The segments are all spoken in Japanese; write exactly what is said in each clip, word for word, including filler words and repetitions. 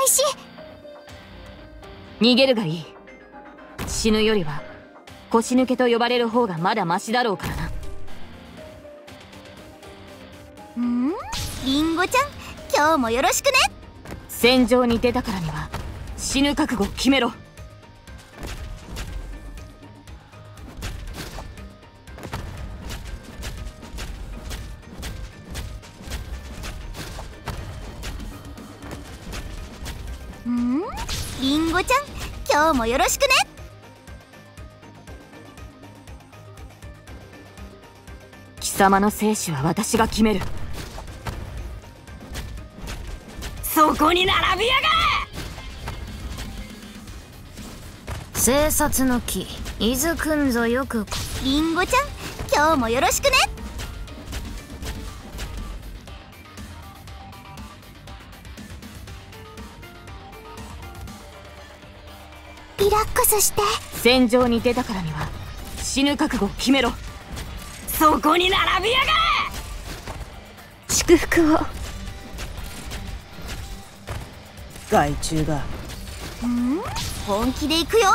開始。 逃げるがいい。死ぬよりは腰抜けと呼ばれる方がまだマシだろうからな。 んーリンゴちゃん、今日もよろしくね。 戦場に出たからには死ぬ覚悟を決めろ。 んーリンゴちゃん、今日もよろしくね。 貴様の生死は私が決める。そこに並びやがれ。 生殺の木、伊豆くんぞよく。 リンゴちゃん、今日もよろしくね。リラックスして。 戦場に出たからには死ぬ覚悟を決めろ。そこに並びやがれ。 祝福を。 害虫が。 んー本気で行くよ。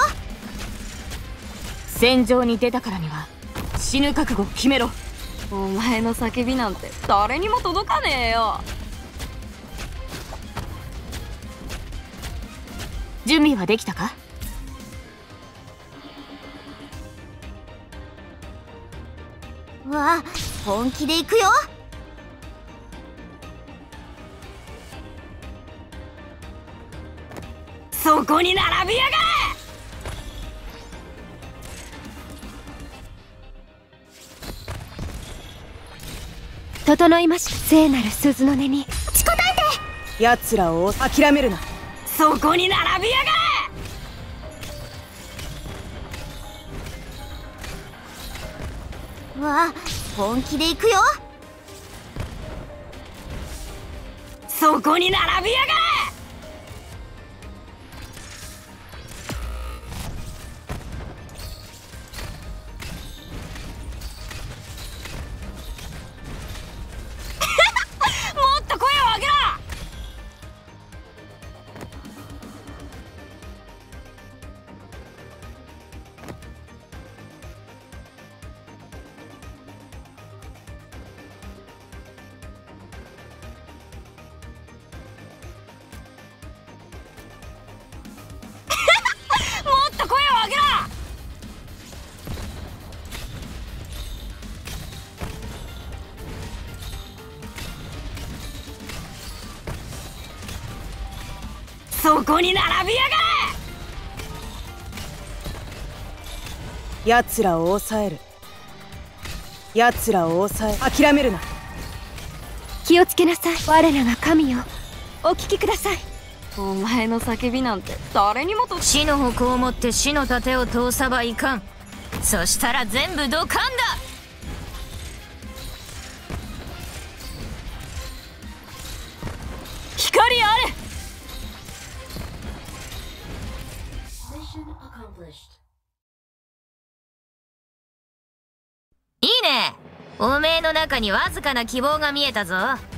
戦場に出たからには死ぬ覚悟を決めろ。 お前の叫びなんて誰にも届かねえよ。 準備はできたか？ わあ、本気で行くよ。 そこに並びやがれ。 整いました。聖なる鈴の音にちこたえて。 奴らを諦めるな。 そこに並びやがれ。 わあ、本気で行くよ。 そこに並びやがれ。もっと声を上げろ。もっと声を上げろ。そこに並びやがれ。 奴らを抑える。奴らを抑え、諦めるな。 気をつけなさい。我らが神よ、お聞きください。お前の叫びなんて誰にもと。 死の矛を持って死の盾を通さばいかん。そしたら全部ドカンだ。 光あれ。 いいね。おめえの中にわずかな希望が見えたぞ。